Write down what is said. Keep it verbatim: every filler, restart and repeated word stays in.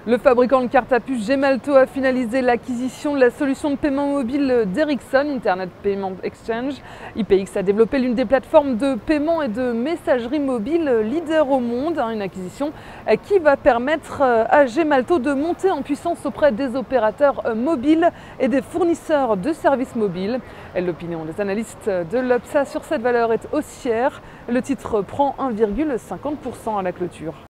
Le fabricant de cartes à puce Gemalto a finalisé l'acquisition de la solution de paiement mobile d'Ericsson, Internet Payment Exchange. I P X a développé l'une des plateformes de paiement et de messagerie mobile leader au monde, une acquisition qui va permettre à Gemalto de monter en puissance auprès des opérateurs mobiles et des fournisseurs de services mobiles. L'opinion des analystes de l'Obsa sur cette valeur est haussière. Le titre prend un virgule cinquante pour cent à la clôture.